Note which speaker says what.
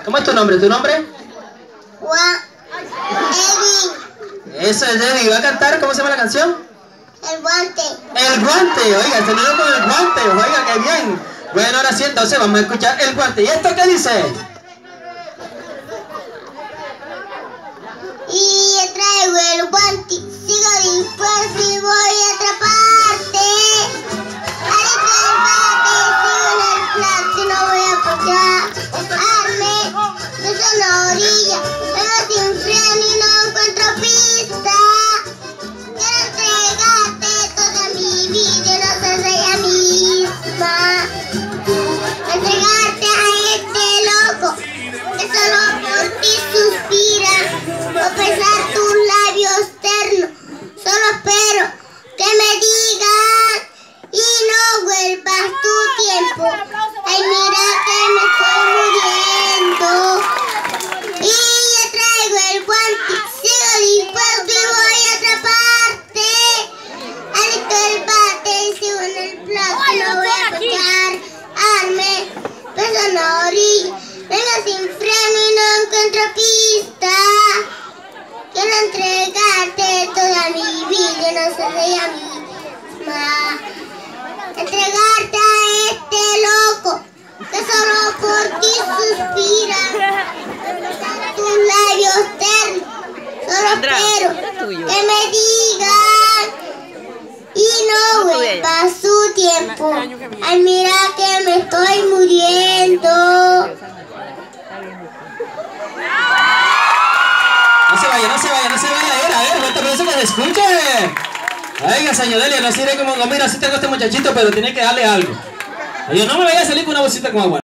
Speaker 1: ¿Cómo es tu nombre? ¿Tu nombre?
Speaker 2: Juan.
Speaker 1: Eso es Eddie. ¿Va a cantar? ¿Cómo se llama la canción?
Speaker 2: El guante.
Speaker 1: El guante. Oiga, tenemos con el guante. Oiga, qué bien. Bueno, ahora sí, entonces vamos a escuchar el guante. ¿Y esto qué dice?
Speaker 2: Y traigo el guante, sigo dispuesto y voy a atraparte. Adentro del bate, sigo en el plato y no voy a apoyarme. Desde una orilla, vengo sin freno y no encuentro pista. Quiero entregarte toda mi vida y no ser ella misma. Entregarte a este loco que solo por ti suspira. O besar tus labios ternos, solo espero que me digas y no vuelvas tu tiempo. Ay, mira que me estoy muriendo. Y ya traigo el guante, sigo dispuesto y voy a atraparte. Alito el bate, sigo en el plato y no voy a apoyarme. Beso en la orilla, vengo sin freno y no encuentro pista. Quiero entregarte toda mi vida y no ser ella misma. Entregarte a este loco que solo por ti suspira. Besar tus labios ternos, solo espero que me digan y no vuelva su tiempo. Ay, mira que me estoy muriendo.
Speaker 1: No se vaya, no se vaya, no se vaya. A ver, fuerte aplauso que se escuche. Oiga, señor Delia, no sirve como, no, mira, sí tengo este muchachito, pero tiene que darle algo. Oye, no me vaya a salir con una bolsita con agua.